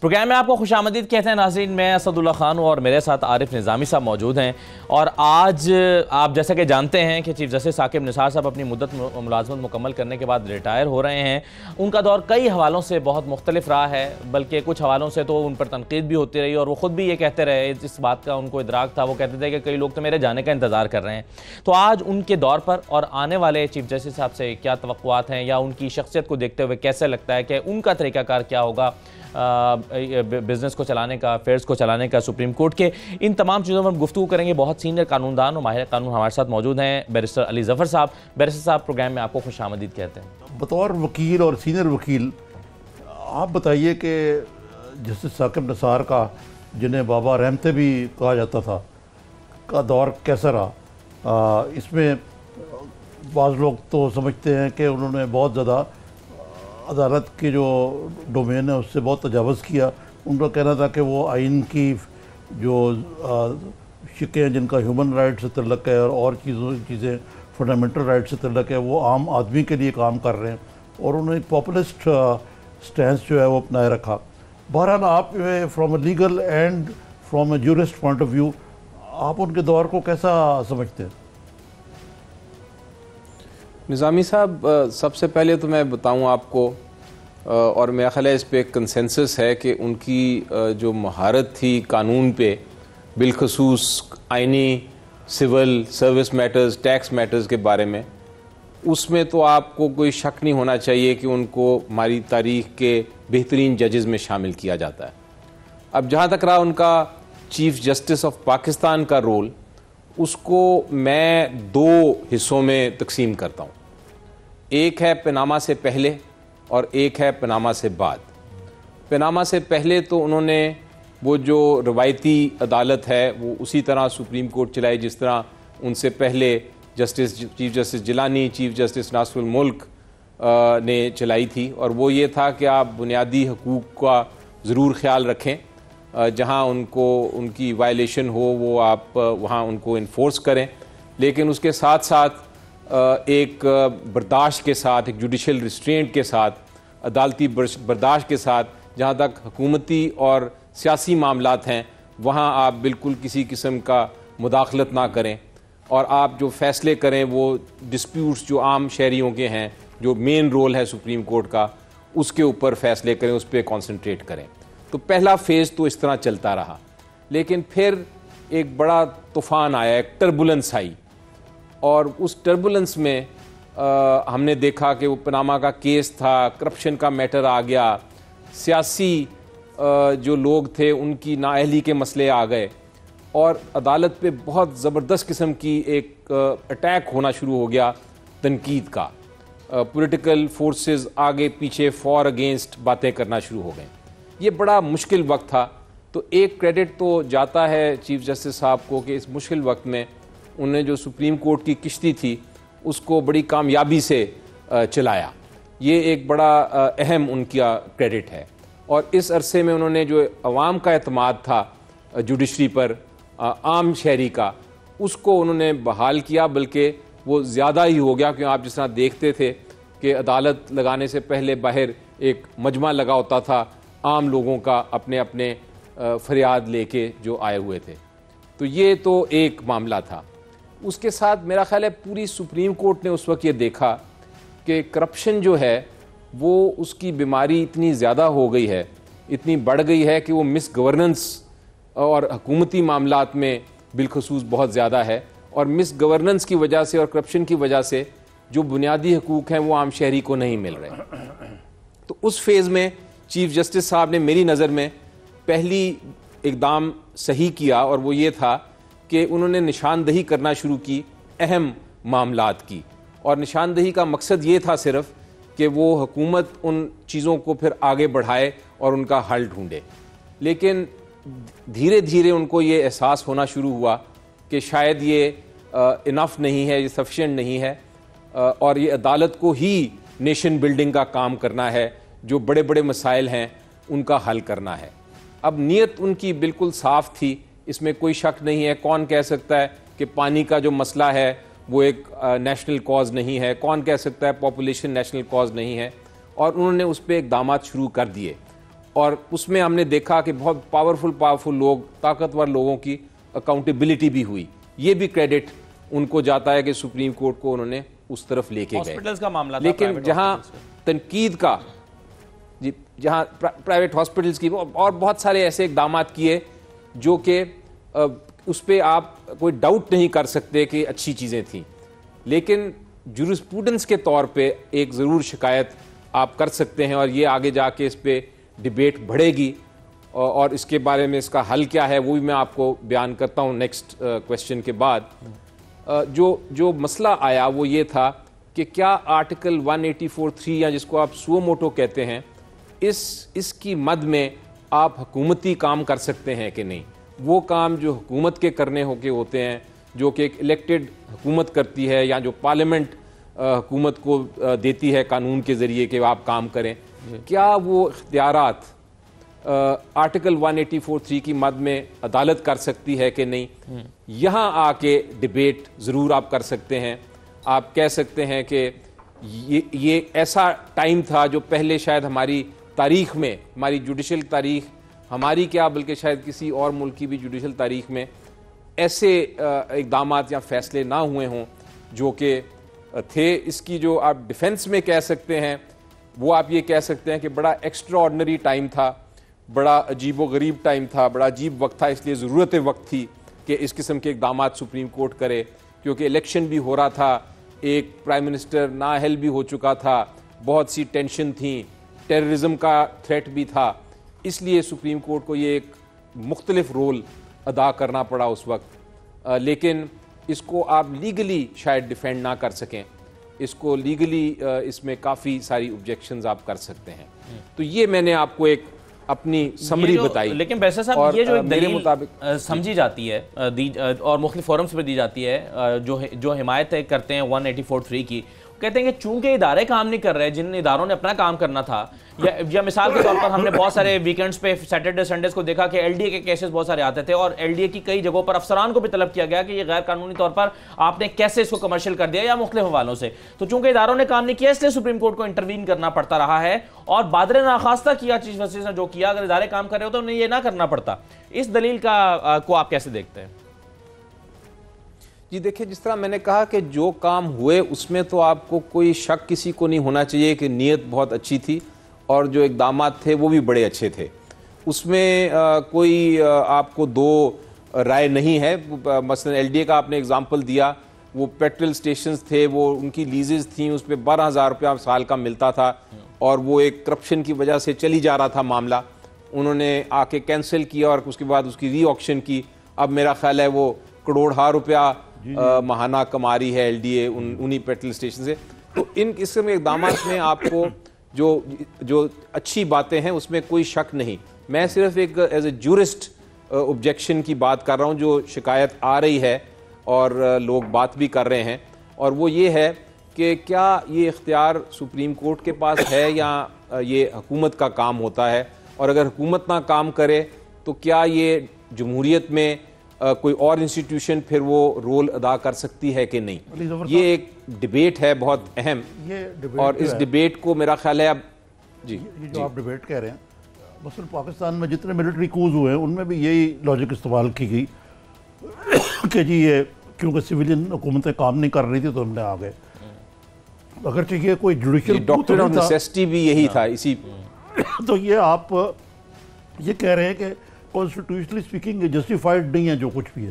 Programme में आपको खुशामदीद कहते हैं नाज़रीन। मैं असद-उल्ला-खान हूँ और मेरे साथ आरिफ निज़ामी साहब मौजूद हैं। और आज आप जैसा कि जानते हैं कि चीफ जस्टिस साकिब निसार साहब अपनी मुद्दत मुलाजमत मुकम्मल करने के बाद रिटायर हो रहे हैं। उनका दौर कई हवालों से बहुत मुख्तलिफ रहा है, बल्कि कुछ हवालों से तो उन पर तनकीद भी होती रही और वो ख़ुद भी ये कहते रहे, इस बात का उनको इदराक था। वो कहते थे कि कई लोग तो मेरे जाने का इंतज़ार कर रहे हैं। तो आज उनके दौर पर और आने वाले चीफ जस्टिस साहब से क्या तवक्कुआत हैं या उनकी शख्सियत को देखते हुए कैसे लगता है कि उनका तरीक़ाकार क्या होगा बिज़नेस को चलाने का, अफेयर्स को चलाने का सुप्रीम कोर्ट के, इन तमाम चीज़ों पर गुफ्तगू करेंगे। बहुत सीनियर कानूनदान और माहिर कानून हमारे साथ मौजूद हैं, बैरिस्टर अली ज़फ़र साहब। बैरिस्टर साहब, प्रोग्राम में आपको खुशामदीद कहते हैं। बतौर वकील और सीनियर वकील आप बताइए कि जस्टिस साकिब निसार का, जिन्हें बाबा रहमते भी कहा जाता था, का दौर कैसा रहा? इसमें बाज़ लोग तो समझते हैं कि उन्होंने बहुत ज़्यादा अदालत की जो डोमेन है उससे बहुत तजावज़ किया। उनका कहना था कि वो आइन की जो शिकें हैं जिनका ह्यूमन राइट से तल्लक़ है और चीज़ें फंडामेंटल राइट से तल्लक़ है, वो आम आदमी के लिए काम कर रहे हैं और उन्होंने पॉपुलिस्ट स्टैंस जो है वो अपनाए रखा। बहरहाल आप from a legal and from a jurist point of view आप उनके दौर को कैसा समझते हैं? निज़ामी साहब, सबसे पहले तो मैं बताऊं आपको, और मेरा ख्याल है इस पे कंसेंसस है कि उनकी जो महारत थी कानून पे, बिलखसूस आइनी, civil, service matters, tax matters के बारे में, उसमें तो आपको कोई शक नहीं होना चाहिए कि उनको हमारी तारीख़ के बेहतरीन जजेस में शामिल किया जाता है। अब जहाँ तक रहा उनका चीफ़ जस्टिस ऑफ पाकिस्तान का रोल, उसको मैं दो हिस्सों में तकसीम करता हूँ। एक है पनामा से पहले और एक है पनामा से बाद। पनामा से पहले तो उन्होंने वो जो रवायती अदालत है वो उसी तरह सुप्रीम कोर्ट चलाई जिस तरह उनसे पहले chief justice Jilani, chief justice Nasirul Mulk ने चलाई थी। और वो ये था कि आप बुनियादी हकूक़ का ज़रूर ख्याल रखें, जहाँ उनको उनकी वायलेशन हो वो आप वहाँ उनको इन्फोर्स करें, लेकिन उसके साथ साथ एक बर्दाश्त के साथ, एक जुडिशल रिस्ट्रेंट के साथ, अदालती बर्दाश्त के साथ, जहाँ तक हुकूमती और सियासी मामलात हैं वहाँ आप बिल्कुल किसी किस्म का मुदाखलत ना करें और आप जो फ़ैसले करें वो डिस्प्यूट्स जो आम शहरियों के हैं, जो मेन रोल है सुप्रीम कोर्ट का, उसके ऊपर फ़ैसले करें, उस पर कॉन्सनट्रेट करें। तो पहला फेज़ तो इस तरह चलता रहा, लेकिन फिर एक बड़ा तूफ़ान आया, एक टर्बुलेंस आई, और उस टर्बुलेंस में हमने देखा कि वो पनामा का केस था, करप्शन का मैटर आ गया, सियासी जो लोग थे उनकी नाअहली के मसले आ गए और अदालत पे बहुत ज़बरदस्त किस्म की एक अटैक होना शुरू हो गया तनकीद का। पॉलिटिकल फोर्सेस आगे पीछे फॉर अगेंस्ट बातें करना शुरू हो गए। ये बड़ा मुश्किल वक्त था। तो एक क्रेडिट तो जाता है चीफ जस्टिस साहब को कि इस मुश्किल वक्त में उन्होंने जो सुप्रीम कोर्ट की किश्ती थी उसको बड़ी कामयाबी से चलाया। ये एक बड़ा अहम उनका क्रेडिट है। और इस अरसे में उन्होंने जो अवाम का एतमाद था जुडिशरी पर, आम शहरी का, उसको उन्होंने बहाल किया, बल्कि वो ज़्यादा ही हो गया। क्योंकि आप जिस तरह देखते थे कि अदालत लगाने से पहले बाहर एक मजमा लगा होता था आम लोगों का अपने अपने फरियाद लेके जो आए हुए थे। तो ये तो एक मामला था। उसके साथ मेरा ख्याल है पूरी सुप्रीम कोर्ट ने उस वक्त ये देखा कि करप्शन जो है वो उसकी बीमारी इतनी ज़्यादा हो गई है, इतनी बढ़ गई है कि वो मिस गवर्नेंस और हुकूमती मामलात में बिलखसूस बहुत ज़्यादा है। और मिस गवर्नेंस की वजह से और करप्शन की वजह से जो बुनियादी हकूक़ हैं वो आम शहरी को नहीं मिल रहे। तो उस फेज़ में चीफ जस्टिस साहब ने मेरी नज़र में पहली इक़दाम सही किया और वो ये था कि उन्होंने निशानदही करना शुरू की अहम मामलात की। और निशानदही का मकसद ये था सिर्फ कि वो हुकूमत उन चीज़ों को फिर आगे बढ़ाए और उनका हल ढूंढे। लेकिन धीरे धीरे उनको ये एहसास होना शुरू हुआ कि शायद ये इनफ नहीं है, ये सफिशिएंट नहीं है, और ये अदालत को ही नेशन बिल्डिंग का काम करना है, जो बड़े बड़े मसाइल हैं उनका हल करना है। अब नीयत उनकी बिल्कुल साफ़ थी, इसमें कोई शक नहीं है। कौन कह सकता है कि पानी का जो मसला है वो एक नेशनल कॉज नहीं है? कौन कह सकता है पॉपुलेशन नेशनल कॉज नहीं है? और उन्होंने उस पर इक़दामात शुरू कर दिए और उसमें हमने देखा कि बहुत पावरफुल लोग, ताकतवर लोगों की अकाउंटेबिलिटी भी हुई। ये भी क्रेडिट उनको जाता है कि सुप्रीम कोर्ट को उन्होंने उस तरफ लेके गए। हॉस्पिटल्स का मामला था, लेकिन जहां तनकीद का, जी, जहां प्राइवेट हॉस्पिटल्स की और बहुत सारे ऐसे इकदाम किए जो कि उस पर आप कोई डाउट नहीं कर सकते कि अच्छी चीज़ें थी, लेकिन जूरिस्प्रूडेंस के तौर पे एक ज़रूर शिकायत आप कर सकते हैं और ये आगे जाके इस पर डिबेट बढ़ेगी और इसके बारे में इसका हल क्या है वो भी मैं आपको बयान करता हूँ नेक्स्ट क्वेश्चन के बाद। जो मसला आया वो ये था कि क्या आर्टिकल 184(3) या जिसको आप सुओ मोटो कहते हैं, इसकी मद में आप हुकूमती काम कर सकते हैं कि नहीं। वो काम जो हुकूमत के करने होते हैं, जो कि एक इलेक्टेड हुकूमत करती है या जो पार्लियामेंट हुकूमत को देती है कानून के ज़रिए कि आप काम करें, क्या वो इख्तियारात आर्टिकल 184(3) की मद में अदालत कर सकती है कि नहीं। यहाँ आके डिबेट ज़रूर आप कर सकते हैं। आप कह सकते हैं कि ये ऐसा टाइम था जो पहले शायद हमारी तारीख में, हमारी जुडिशल तारीख, हमारी क्या बल्कि शायद किसी और मुल्क की भी जुडिशल तारीख में ऐसे इक़दामात या फ़ैसले ना हुए हों जो कि थे। इसकी जो आप डिफेंस में कह सकते हैं वो आप ये कह सकते हैं कि बड़ा एक्स्ट्रा ऑर्डनरी टाइम था, बड़ा अजीब व गरीब टाइम था, बड़ा अजीब वक्त था, इसलिए ज़रूरत वक्त थी कि इस किस्म के इक़दामात सुप्रीम कोर्ट करे, क्योंकि इलेक्शन भी हो रहा था, एक प्राइम मिनिस्टर नाअहल भी हो चुका था, बहुत सी टेंशन थी, टेररिज्म का थ्रेट भी था, इसलिए सुप्रीम कोर्ट को ये एक मुख्तलिफ रोल अदा करना पड़ा उस वक्त। लेकिन इसको आप लीगली शायद डिफेंड ना कर सकें, इसको लीगली इसमें काफ़ी सारी ऑब्जेक्शंस आप कर सकते हैं। तो ये मैंने आपको एक अपनी समरी बताई। लेकिन वैसे साहब ये जो एक दलील मुताबिक समझी जाती है और मुख्तलिफ फोरम्स पर दी जाती है, जो हिमायत करते हैं 184(3) की, कहते हैं कि चूंकि इदारे काम नहीं कर रहे, जिन इदारों ने अपना काम करना था, या मिसाल के तौर पर हमने बहुत सारे वीकेंड्स पे सैटरडे संडेज को देखा कि एलडीए के केसेस बहुत सारे आते थे और एलडीए की कई जगहों पर अफसरान को भी तलब किया गया कि ये गैर कानूनी तौर पर आपने कैसे इसको कमर्शियल कर दिया या मुख्तलिफ हवालों से। तो चूंकि इदारों ने काम नहीं किया इसलिए सुप्रीम कोर्ट को इंटरवीन करना पड़ता रहा है और बादरे नाखास्ता किया चीफ जस्टिस ने जो किया, अगर इदारे काम कर रहे हो तो उन्हें ये ना करना पड़ता। इस दलील को आप कैसे देखते हैं? जी देखिए, जिस तरह मैंने कहा कि जो काम हुए उसमें तो आपको कोई शक किसी को नहीं होना चाहिए कि नीयत बहुत अच्छी थी और जो इक़दामात थे वो भी बड़े अच्छे थे। उसमें कोई आपको दो राय नहीं है। मसलन एलडीए का आपने एग्जांपल दिया, वो पेट्रोल स्टेशंस थे, वो उनकी लीजेस थी, उस पर 12,000 रुपया साल का मिलता था और वो एक करप्शन की वजह से चली जा रहा था मामला। उन्होंने आके कैंसिल किया और उसके बाद उसकी री ऑक्शन की। अब मेरा ख्याल है वो करोड़ों रुपया महाना कमा रही है एलडीए उन्हीं पेट्रोल स्टेशन से। तो इन किस्म के इक़दाम में आपको जो अच्छी बातें हैं उसमें कोई शक नहीं। मैं सिर्फ एक एज ए जूरिस्ट ऑब्जेक्शन की बात कर रहा हूँ जो शिकायत आ रही है और लोग बात भी कर रहे हैं, और वो ये है कि क्या ये इख्तियार सुप्रीम कोर्ट के पास है या ये हुकूमत का काम होता है, और अगर हुकूमत ना काम करे तो क्या ये जमहूरियत में कोई और इंस्टीट्यूशन फिर वो रोल अदा कर सकती है कि नहीं। ये एक डिबेट है बहुत अहम, और इस डिबेट को मेरा ख्याल है अब ये जो आप डिबेट कह रहे हैं, मसलन पाकिस्तान में जितने मिलिट्री कूज हुए हैं उनमें भी यही लॉजिक इस्तेमाल की गई कि जी ये क्योंकि सिविलियन हुकूमतें काम नहीं कर रही थी तो हमने आ गए। अगर चाहिए कोई जुडिशियल डॉक्ट्रिन ऑफ नेसेसिटी भी यही था इसी तो ये आप ये कह रहे हैं कि कॉन्स्टिट्यूशनली स्पीकिंग जस्टिफाइड नहीं है जो कुछ भी है।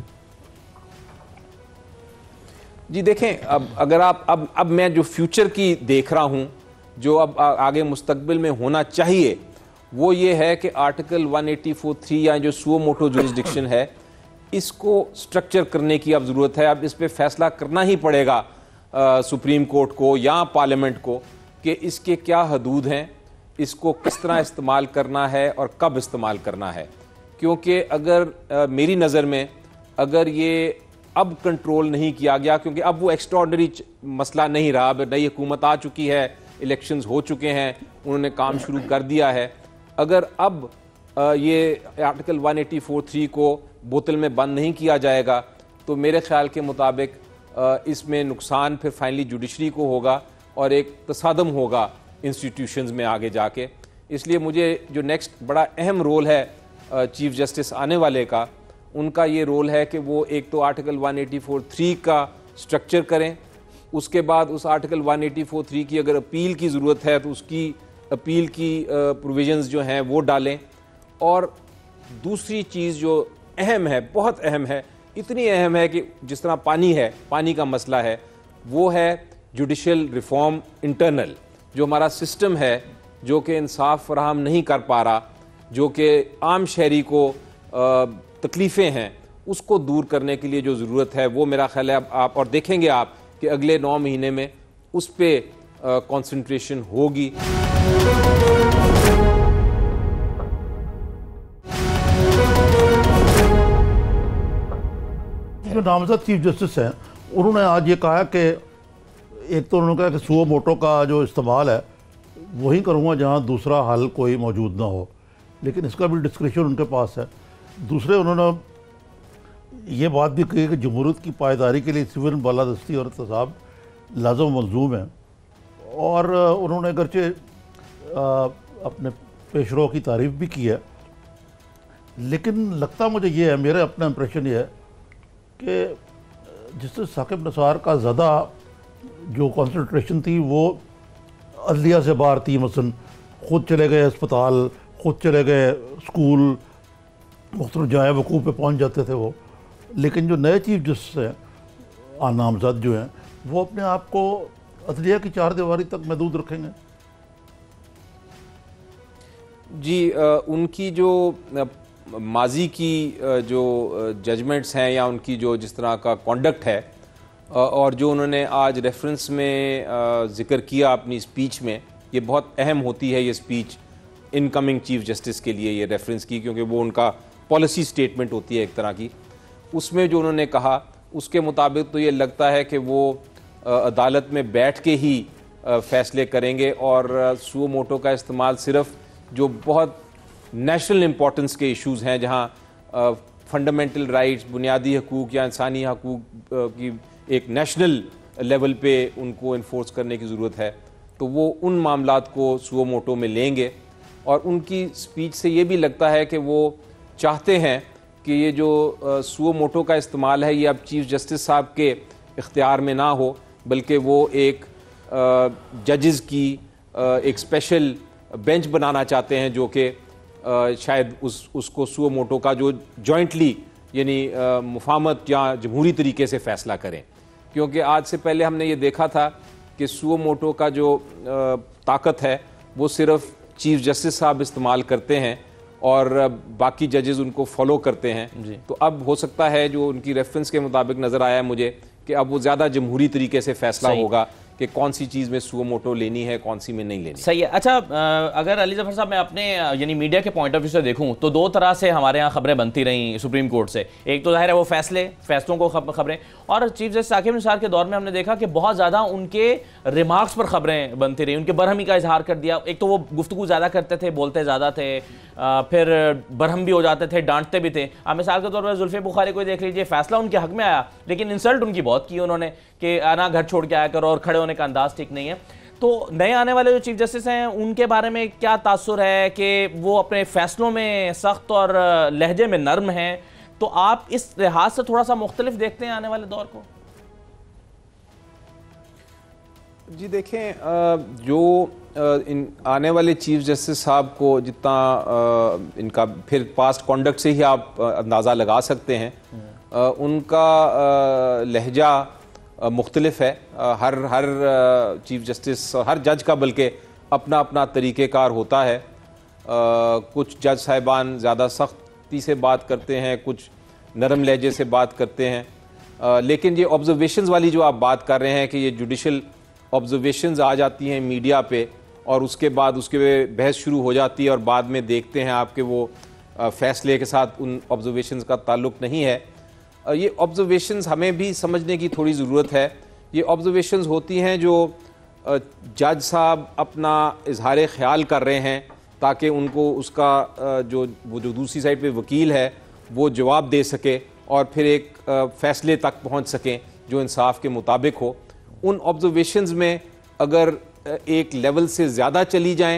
जी देखें, अब अगर आप अब मैं जो फ्यूचर की देख रहा हूं, जो अब आगे मुस्तकबिल में होना चाहिए, वो ये है कि आर्टिकल 184(3) या जो सुओ मोटो जुरिस्डिक्शन है, इसको स्ट्रक्चर करने की अब ज़रूरत है। अब इस पर फैसला करना ही पड़ेगा सुप्रीम कोर्ट को या पार्लियामेंट को कि इसके क्या हदूद हैं, इसको किस तरह इस्तेमाल करना है और कब इस्तेमाल करना है। क्योंकि अगर मेरी नज़र में अगर ये अब कंट्रोल नहीं किया गया, क्योंकि अब वो एक्स्ट्राऑर्डिनरी मसला नहीं रहा, अब नई हुकूमत आ चुकी है, इलेक्शंस हो चुके हैं, उन्होंने काम शुरू कर दिया है। अगर अब ये आर्टिकल 184(3) को बोतल में बंद नहीं किया जाएगा तो मेरे ख्याल के मुताबिक इसमें नुकसान फिर फाइनली जुडिशरी को होगा और एक तसादम होगा इंस्टीट्यूशंस में आगे जाके। इसलिए मुझे जो नेक्स्ट बड़ा अहम रोल है चीफ जस्टिस आने वाले का, उनका ये रोल है कि वो एक तो आर्टिकल 184(3) का स्ट्रक्चर करें, उसके बाद उस आर्टिकल 184(3) की अगर अपील की ज़रूरत है तो उसकी अपील की प्रोविजंस जो हैं वो डालें। और दूसरी चीज़ जो अहम है, बहुत अहम है, इतनी अहम है कि जिस तरह पानी है, पानी का मसला है, वो है जुडिशल रिफॉर्म इंटरनल। जो हमारा सिस्टम है जो कि इंसाफ फराहम नहीं कर पा रहा, जो कि आम शहरी को तकलीफ़ें हैं, उसको दूर करने के लिए जो ज़रूरत है वो मेरा ख्याल है आप और देखेंगे आप कि अगले 9 महीने में उस पर कंसंट्रेशन होगी। जो नामजद चीफ जस्टिस हैं उन्होंने आज ये कहा कि एक तो उन्होंने कहा कि सुओ मोटो का जो इस्तेमाल है वही करूँगा जहाँ दूसरा हल कोई मौजूद ना हो, लेकिन इसका भी डिस्क्रिप्शन उनके पास है। दूसरे उन्होंने ये बात भी कही कि जमहूरियत की पायदारी के लिए सिविल बालादस्ती और एहतसाब लाज़िम मलज़ूम है, और उन्होंने अगरचे अपने पेशरो की तारीफ़ भी की है, लेकिन लगता मुझे ये है, मेरा अपना इम्प्रेशन ये है कि जस्टिस साकिब निसार का ज़्यादा जो कंसंट्रेशन थी वो अदलिया से बाहर थी। मसलन ख़ुद चले गए अस्पताल, ख़ुद चले गए स्कूल, मुख्तलिफ जाए वकूफ़ पे पहुँच जाते थे वो। लेकिन जो नए चीफ जस्टिस हैं नामज़द जो हैं वो अपने आप को अदलिया की चार दीवारी तक महदूद रखेंगे। जी, उनकी जो माजी की जो जजमेंट्स हैं या उनकी जो जिस तरह का कॉन्डक्ट है और जो उन्होंने आज रेफरेंस में ज़िक्र किया अपनी स्पीच में, ये बहुत अहम होती है ये स्पीच इनकमिंग चीफ जस्टिस के लिए, ये रेफरेंस की, क्योंकि वो उनका पॉलिसी स्टेटमेंट होती है एक तरह की। उसमें जो उन्होंने कहा उसके मुताबिक तो ये लगता है कि वो अदालत में बैठ के ही फ़ैसले करेंगे और सुओ मोटो का इस्तेमाल सिर्फ जो बहुत नेशनल इम्पोर्टेंस के इश्यूज़ हैं, जहाँ फंडामेंटल राइट्स, बुनियादी हकूक़ या इंसानी हकूक़ की एक नेशनल लेवल पे उनको इन्फोर्स करने की ज़रूरत है, तो वो उन मामलात को सुओ मोटो में लेंगे। और उनकी स्पीच से ये भी लगता है कि वो चाहते हैं कि ये जो सुओ मोटो का इस्तेमाल है ये अब चीफ जस्टिस साहब के इख्तियार में ना हो, बल्कि वो एक जजेस की एक स्पेशल बेंच बनाना चाहते हैं जो कि शायद उसको सुओ मोटो का जो जॉइंटली यानी मुफाहमत या जमहूरी तरीके से फ़ैसला करें। क्योंकि आज से पहले हमने ये देखा था कि सुओ मोटो का जो ताकत है वो सिर्फ चीफ जस्टिस साहब इस्तेमाल करते हैं और बाकी जजेस उनको फॉलो करते हैं। तो अब हो सकता है, जो उनकी रेफरेंस के मुताबिक नज़र आया है मुझे, कि अब वो ज़्यादा जमहूरी तरीके से फ़ैसला होगा कि कौन सी चीज़ में सुओ मोटो लेनी है, कौन सी में नहीं लेनी। सही है। अच्छा, अगर अली जफर साहब मैं अपने यानी मीडिया के पॉइंट ऑफ व्यू से देखूं तो दो तरह से हमारे यहाँ खबरें बनती रहीं सुप्रीम कोर्ट से। एक तो जाहिर है वो फैसलों को खबरें, और चीफ जस्टिस साकिब निसार के दौर में हमने देखा कि बहुत ज़्यादा उनके रिमार्क्स पर खबरें बनती रहीं, उनके बरहमी का इजहार कर दिया। एक तो वो गुफ्तगू ज़्यादा करते थे, बोलते ज़्यादा थे, फिर बरहम भी हो जाते थे, डांटते भी थे। आप मिसाल के तौर पर जुल्फ़े बुखारी को देख लीजिए, फैसला उनके हक में आया लेकिन इंसल्ट उनकी बहुत की उन्होंने कि आना घर छोड़ के आया करो, और खड़े होने का अंदाज ठीक नहीं है। तो नए आने वाले जो चीफ जस्टिस हैं उनके बारे में क्या तासुर है कि वो अपने फैसलों में सख्त और लहजे में नर्म हैं, तो आप इस लिहाज से थोड़ा सा मुख्तलिफ देखते हैं आने वाले दौर को? जी देखें, जो इन आने वाले चीफ जस्टिस साहब को जितना इनका फिर पास्ट कॉन्डक्ट से ही आप अंदाज़ा लगा सकते हैं, उनका लहजा मुख्तलिफ है। हर चीफ जस्टिस, हर जज का बल्कि अपना अपना तरीक़ेकार होता है। कुछ जज साहिबान ज़्यादा सख्ती से बात करते हैं, कुछ नरम लहजे से बात करते हैं। लेकिन ये ऑब्जर्वेशंस वाली जो आप बात कर रहे हैं कि ये जुडिशल ऑब्जर्वेशंस आ जाती हैं मीडिया पे और उसके बाद उसके बहस शुरू हो जाती है और बाद में देखते हैं आपके वो फ़ैसले के साथ उन ऑब्जर्वेशंस का ताल्लुक़ नहीं है। ये ऑब्जर्वेशंस हमें भी समझने की थोड़ी ज़रूरत है। ये ऑब्जर्वेशंस होती हैं जो जज साहब अपना इजहार ख्याल कर रहे हैं ताकि उनको उसका वो जो दूसरी साइड पे वकील है वो जवाब दे सके और फिर एक फ़ैसले तक पहुंच सकें जो इंसाफ के मुताबिक हो। उन ऑब्जर्वेशंस में अगर एक लेवल से ज़्यादा चली जाएं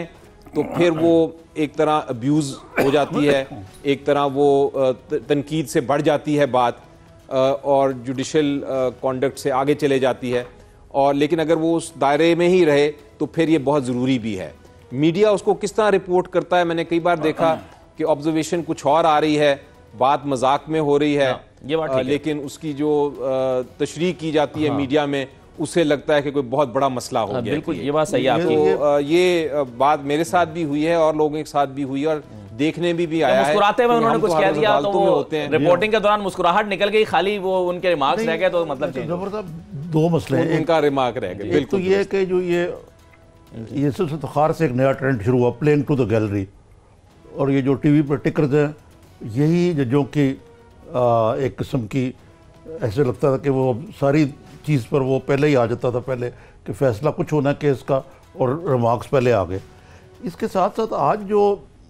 तो फिर वो एक तरह अब्यूज़ हो जाती है, एक तरह वो तनकीद से बढ़ जाती है बात और जुडिशल कॉन्डक्ट से आगे चले जाती है। और लेकिन अगर वो उस दायरे में ही रहे तो फिर ये बहुत ज़रूरी भी है। मीडिया उसको किस तरह रिपोर्ट करता है, मैंने कई बार देखा कि ऑब्जर्वेशन कुछ और आ रही है, बात मजाक में हो रही है, ये बात लेकिन उसकी जो तशरीह की जाती है मीडिया में, उससे लगता है कि कोई बहुत बड़ा मसला हो गया। बिल्कुल, ये बात सही है आपकी। तो ये बात मेरे साथ भी हुई है और लोगों के साथ भी हुई है और देखने भी आया है। मुस्कुराते हुए उन्होंने कुछ कह दिया तो वो रिपोर्टिंग के दौरान मुस्कुराहट निकल गई, खाली वो उनके रिमार्क्स रह गए तो मतलब दो मसले हैं। उनका रिमार्क रह गया। एक तो ये है कि जो ये सिर्फ इफ्तिखार से एक नया ट्रेंड शुरू हुआ, प्लेइंग टू द गैलरी, और ये जो टीवी पर टिकर्स हैं यही जजों की एक किस्म की ऐसे लगता था कि वो सारी चीज़ पर वो पहले ही आ जाता था, पहले कि फ़ैसला कुछ होना केस का और रिमार्क्स पहले आ गए। इसके साथ साथ आज जो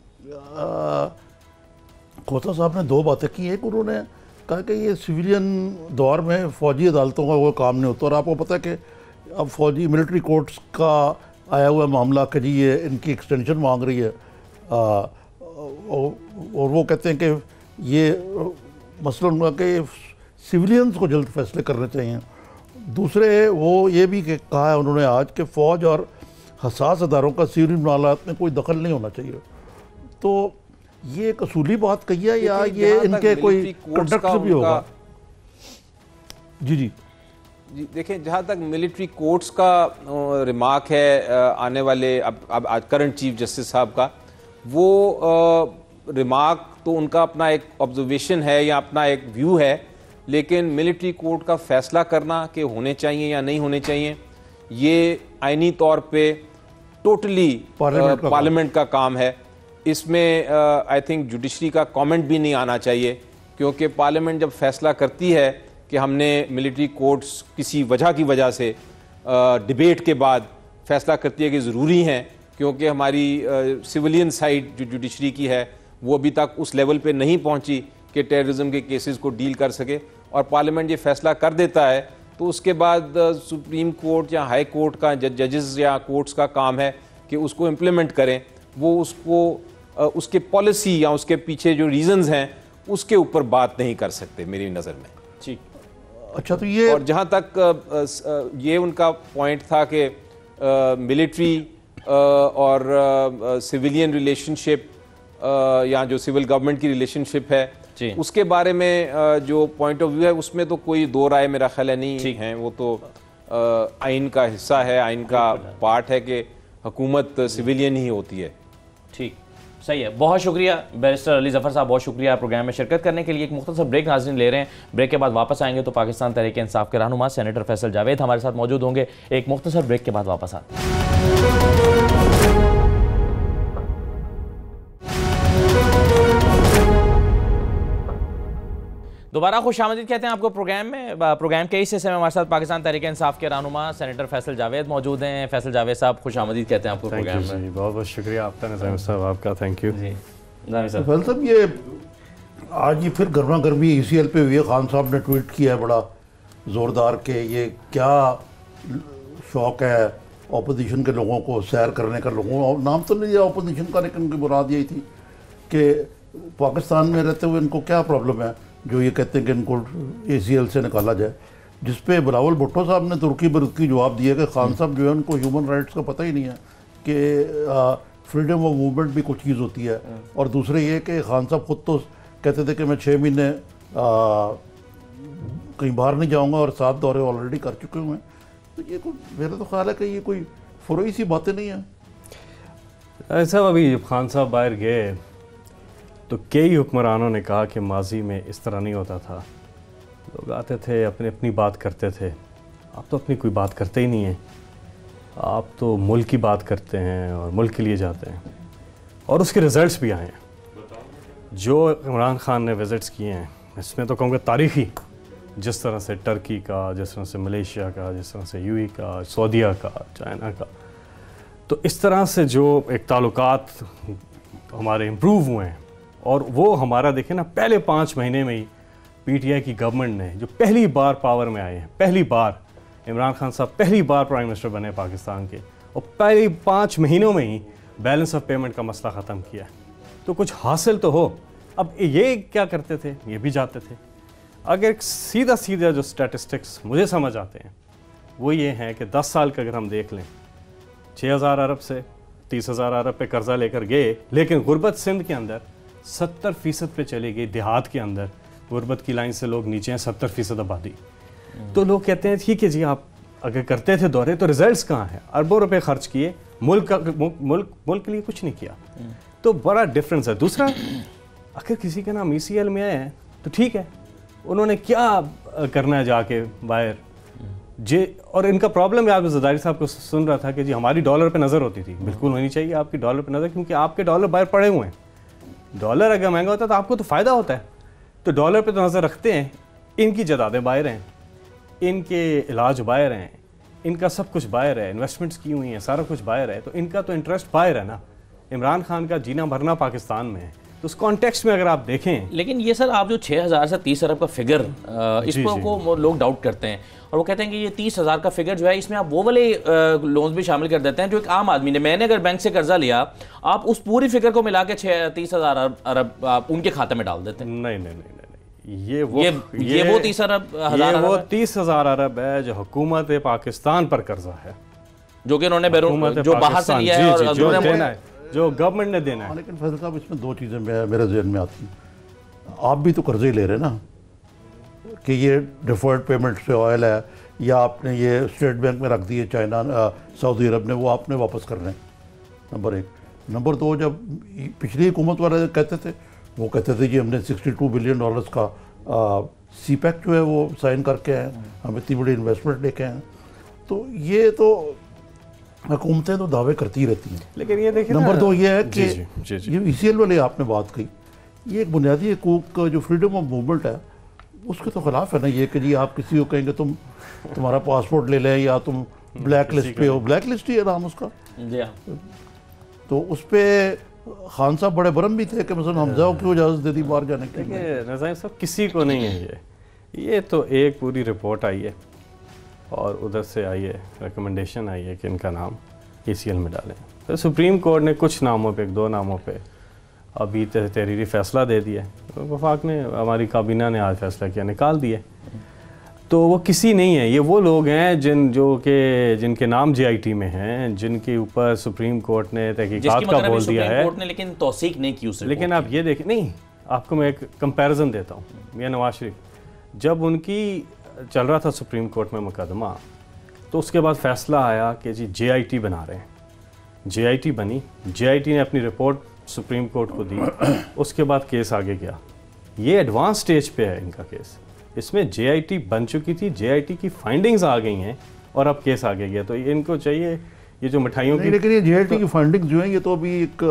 खोसा साहब ने दो बातें की, एक उन्होंने कहा कि ये सिविलियन दौर में फ़ौजी अदालतों का वो काम नहीं होता, और आपको पता है कि अब फ़ौजी मिलिट्री कोर्ट्स का आया हुआ मामला कि जी ये इनकी एक्सटेंशन मांग रही है, और वो कहते हैं कि ये मसला उनका कि सिविलियंस को जल्द फैसले करने चाहिए। दूसरे वो ये भी कहा है उन्होंने आज कि फ़ौज और हसास अदारों का सिविलियन मामलात में कोई दखल नहीं होना चाहिए। तो ये एक असूली बात कही है या ये इनके कोई कंडक्ट भी होगा? जी जी जी देखें, जहाँ तक मिलिट्री कोर्ट्स का रिमार्क है आने वाले अब आज करंट चीफ जस्टिस साहब का, वो रिमार्क तो उनका अपना एक ऑब्जर्वेशन है या अपना एक व्यू है, लेकिन मिलिट्री कोर्ट का फैसला करना कि होने चाहिए या नहीं होने चाहिए, ये आईनी तौर पे टोटली पार्लियामेंट का काम है। इसमें आई थिंक जुडिशरी का कमेंट भी नहीं आना चाहिए, क्योंकि पार्लियामेंट जब फैसला करती है कि हमने मिलिट्री कोर्ट्स किसी वजह की वजह से डिबेट के बाद फैसला करती है कि ज़रूरी हैं, क्योंकि हमारी सिविलियन साइड जो जुडिशरी की है वो अभी तक उस लेवल पे नहीं पहुंची कि टेररिज्म के केसेस को डील कर सके, और पार्लियामेंट ये फैसला कर देता है तो उसके बाद सुप्रीम कोर्ट या हाई कोर्ट का जजेस या कोर्ट्स का काम है कि उसको इम्प्लीमेंट करें, वो उसको उसके पॉलिसी या उसके पीछे जो रीजंस हैं उसके ऊपर बात नहीं कर सकते मेरी नज़र में। ठीक, अच्छा, तो ये और जहाँ तक ये उनका पॉइंट था कि मिलिट्री और सिविलियन रिलेशनशिप या जो सिविल गवर्नमेंट की रिलेशनशिप है उसके बारे में जो पॉइंट ऑफ व्यू है उसमें तो कोई दो राय मेरा ख्याल है नहीं है। वो तो आइन का हिस्सा है, आइन का पार्ट है कि हुकूमत सिविलियन ही होती है। ठीक, सही है। बहुत शुक्रिया बैरिस्टर अली ज़फ़र साहब, बहुत शुक्रिया प्रोग्राम में शिरकत करने के लिए। एक मुख्तसर ब्रेक नाज़रीन ले रहे हैं, ब्रेक के बाद वापस आएंगे तो पाकिस्तान तहरीक इंसाफ के रहनुमा सेनेटर फैसल जावेद हमारे साथ मौजूद होंगे। एक मुख्तसर ब्रेक के बाद वापस आते हैं। दोबारा खुशामदीद कहते हैं आपको प्रोग्राम में। प्रोग्राम के इस हिस्से में हमारे साथ पाकिस्तान तहरीक इंसाफ के रहनुमा सेनेटर फैसल जावेद मौजूद हैं। फैसल जावेद साहब, खुशामदीद कहते हैं आपको प्रोग्राम में। बहुत बहुत शुक्रिया आपका, निज़ामी साहब आपका, थैंक यू जी। फैसल साहब, ये आज ये फिर गर्मा गर्मी ECL पे हुई है। खान साहब ने ट्वीट किया है बड़ा ज़ोरदार के ये क्या शौक़ है अपोजिशन के लोगों को सैर करने का। लोगों को नाम तो नहीं दिया अपोजिशन का, लेकिन उनकी मुराद यही थी कि पाकिस्तान में रहते हुए इनको क्या प्रॉब्लम है जो ये कहते हैं कि इनको ACL से निकाला जाए। जिस पे बिलावल भुट्टो साहब ने तुर्की बरकी जवाब दिया कि खान साहब जो है उनको ह्यूमन राइट्स का पता ही नहीं है कि फ्रीडम ऑफ मूवमेंट भी कुछ चीज़ होती है। और दूसरे ये कि खान साहब खुद तो कहते थे कि मैं 6 महीने कहीं बाहर नहीं जाऊंगा और 7 दौरे ऑलरेडी कर चुके हुए हैं। तो ये कोई, मेरा तो ख्याल है कि ये कोई फुरई सी बातें नहीं हैं। साहब अभी जब खान साहब बाहर गए तो कई हुक्मरानों ने कहा कि माजी में इस तरह नहीं होता था, लोग आते थे अपनी अपनी बात करते थे। आप तो अपनी कोई बात करते ही नहीं हैं, आप तो मुल्क की बात करते हैं और मुल्क के लिए जाते हैं, और उसके रिज़ल्ट्स भी आए हैं। जो इमरान खान ने विज़िट्स किए हैं इसमें तो कहूँगा तारीख़ी, जिस तरह से टर्की का, जिस तरह से मलेशिया का, जिस तरह से UAE का, सऊदीया का, चाइना का, तो इस तरह से जो एक ताल्लुकात हमारे इम्प्रूव हुए हैं। और वो हमारा देखें ना, पहले 5 महीने में ही PTI की गवर्नमेंट ने जो पहली बार पावर में आए हैं, पहली बार इमरान खान साहब पहली बार प्राइम मिनिस्टर बने पाकिस्तान के, और पहले 5 महीनों में ही बैलेंस ऑफ पेमेंट का मसला ख़त्म किया है, तो कुछ हासिल तो हो। अब ये क्या करते थे, ये भी जाते थे। अगर सीधा सीधा जो स्टैटिस्टिक्स मुझे समझ आते हैं वो ये हैं कि 10 साल का अगर हम देख लें, 6,000 अरब से 30,000 अरब पे कर्जा लेकर गए, लेकिन गुर्बत सिंध के अंदर 70% पे चली गई। देहात के अंदर गुर्बत की लाइन से लोग नीचे हैं, 70% आबादी। तो लोग कहते हैं ठीक है जी, आप अगर करते थे दौरे तो रिजल्ट्स कहाँ हैं? अरबों रुपए खर्च किए, मुल्क के लिए कुछ नहीं किया। तो बड़ा डिफरेंस है। दूसरा, अगर किसी के नाम ECL में आए तो ठीक है, उन्होंने क्या करना है जाके बाहर जे। और इनका प्रॉब्लम है, आप ज़रदारी साहब को सुन रहा था कि जी हमारी डॉलर पे नज़र होती थी। बिल्कुल होनी चाहिए आपकी डॉलर पे नज़र, क्योंकि आपके डॉलर बाहर पड़े हुए हैं। डॉलर अगर महंगा होता है तो आपको तो फ़ायदा होता है। तो डॉलर पे तो नज़र रखते हैं। इनकी जदादें बाहर हैं, इनके इलाज बाहर हैं, इनका सब कुछ बाहर है, इन्वेस्टमेंट्स की हुई हैं, सारा कुछ बाहर है। तो इनका तो इंटरेस्ट बाहर है ना। इमरान खान का जीना भरना पाकिस्तान में है। तो उस कॉन्टेक्स्ट में अगर आप देखें, लेकिन ये सर आप जो 6,000 से 30 अरब का फिगर, इसको लोग डाउट करते हैं और वो कहते हैं कि ये 30,000 का फिगर जो है, इसमें आप वो वाले लोन्स भी शामिल कर देते हैं जो एक आम आदमी ने, मैंने अगर बैंक से कर्जा लिया, आप उस पूरी फिगर को मिला के 30,000 अरब आप उनके खाते में डाल देते हैं। नहीं, ये वो 30,000 अरब है जो हुकूमत पाकिस्तान पर कर्जा है, जो कि उन्होंने जो बाहर से लिया है और जो गवर्नमेंट ने देना है। लेकिन फैसल साहब, इसमें दो चीज़ें मेरे जहन में आती हैं। आप भी तो कर्जे ले रहे हैं ना, कि ये डिफर्ड पेमेंट से ऑयल है, या आपने ये स्टेट बैंक में रख दिए चाइना सऊदी अरब ने, वो आपने वापस कर रहे हैं, नंबर एक। नंबर दो, जब पिछली हुकूमत वाले कहते थे, वो कहते थे जी हमने $62 बिलियन का CPEC जो है वो साइन करके हैं, हम इतनी बड़ी इन्वेस्टमेंट लेके हैं। तो ये तो हुकूमतें तो दावे करती रहती हैं। लेकिन ये देखिए, नंबर दो ये है कि जी। ये ECL वाले आपने बात कही, ये एक बुनियादी हकूक जो फ्रीडम ऑफ मूवमेंट है उसके तो खिलाफ है ना ये, कि जी आप किसी को कहेंगे तुम्हारा पासपोर्ट ले लें या तुम ब्लैक लिस्ट पे हो। ब्लैक लिस्ट ही है नाम उसका। तो उस पर खान साहब बड़े बरम भी थे कि मसलन हमजा को क्यों इजाज़त दे दी बाहर जाने की। निज़ामी साहब, किसी को नहीं है ये तो एक पूरी रिपोर्ट आई है और उधर से आई है, रिकमेंडेशन आई है कि इनका नाम ECL में डालें। तो सुप्रीम कोर्ट ने कुछ नामों पे, 2 नामों पे अभी तहरीरी फैसला दे दिया। तो वफाक ने, हमारी काबीना ने आज फैसला किया, निकाल दिए। तो वो किसी नहीं है, ये वो लोग हैं जिनके नाम JIT में हैं, जिनके ऊपर सुप्रीम कोर्ट ने तहकीकात का बोल दिया है, कोर्ट ने लेकिन तौसीक नहीं की उसे। लेकिन आप ये देखें, नहीं, आपको मैं एक कंपैरिजन देता हूँ। मियां नवाज शरीफ, जब उनकी चल रहा था सुप्रीम कोर्ट में मुकदमा, तो उसके बाद फैसला आया कि जी JIT बना रहे हैं। JIT बनी, JIT ने अपनी रिपोर्ट सुप्रीम कोर्ट को दी, उसके बाद केस आगे गया। ये एडवांस स्टेज पे है इनका केस। इसमें JIT बन चुकी थी, JIT की फाइंडिंग्स आ गई हैं और अब केस आगे गया। तो इनको चाहिए ये जो मिठाइयों की, लेकिन ये JIT की फाइंडिंग्स जो है ये तो अभी एक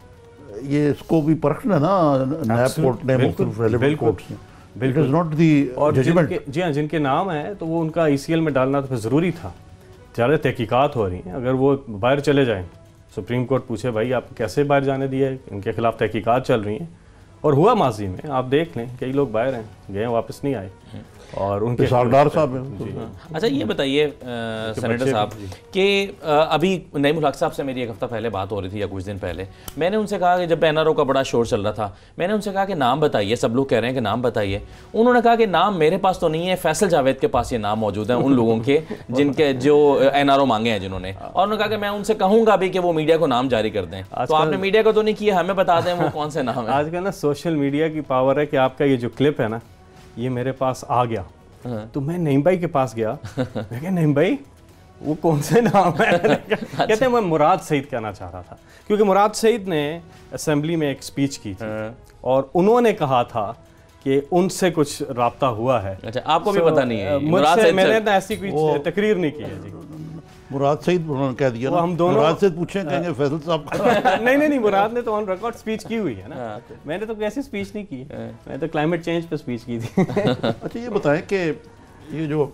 ये इसको भी परखना ना नैब कोर्ट ने, मुख्तलिफ रेलेवेंट कोर्ट्स ने। It is not the judgment। जी हाँ, जिनके नाम है तो वो उनका ECL में डालना तो फिर ज़रूरी था। ज़्यादा तहकीकात हो रही हैं, अगर वो बाहर चले जाएं, सुप्रीम कोर्ट पूछे भाई आप कैसे बाहर जाने दिए, इनके खिलाफ तहकीकात चल रही हैं। और हुआ माजी में, आप देख लें, कई लोग बाहर हैं, गए वापस नहीं आए और उनके सरदार साहब हैं। अच्छा ये बताइए सेनेटर साहब कि अभी नईमुल हक साहब से मेरी एक हफ्ता पहले बात हो रही थी या कुछ दिन पहले, मैंने उनसे कहा कि जब NRO का बड़ा शोर चल रहा था, मैंने उनसे कहा कि नाम बताइए, सब लोग कह रहे हैं कि नाम बताइए। उन्होंने कहा कि नाम मेरे पास तो नहीं है, फैसल जावेद के पास ये नाम मौजूद है उन लोगों के जिनके जो NRO मांगे हैं जिन्होंने। और उन्होंने कहा कि मैं उनसे कहूँगा भी कि वो मीडिया को नाम जारी कर दें। तो आपने मीडिया को तो नहीं किया, हमें बता दें वो कौन से नाम है। आजकल ना सोशल मीडिया की पावर है कि आपका ये जो क्लिप है ना, ये मेरे पास आ गया, तो मैं नईम भाई के पास गया, मैं कहा नईम भाई वो कौन से नाम है? कहते हैं मैं मुराद सईद कहना चाह रहा था, क्योंकि मुराद सईद ने असेंबली में एक स्पीच की थी और उन्होंने कहा था कि उनसे कुछ राब्ता हुआ है। अच्छा, आपको भी पता नहीं है? मुझसे मैंने तो ऐसी कोई तकरीर नहीं की है जी। मुराद सईद उन्होंने कह दिया ना, हम दोनों मुराद से पूछें, कहेंगे फैसल साहब नहीं, मुराद ने तो ऑन रिकॉर्ड स्पीच की हुई है ना। मैंने तो कैसी स्पीच नहीं की, मैंने तो क्लाइमेट चेंज पे स्पीच की थी। अच्छा ये बताएं कि ये जो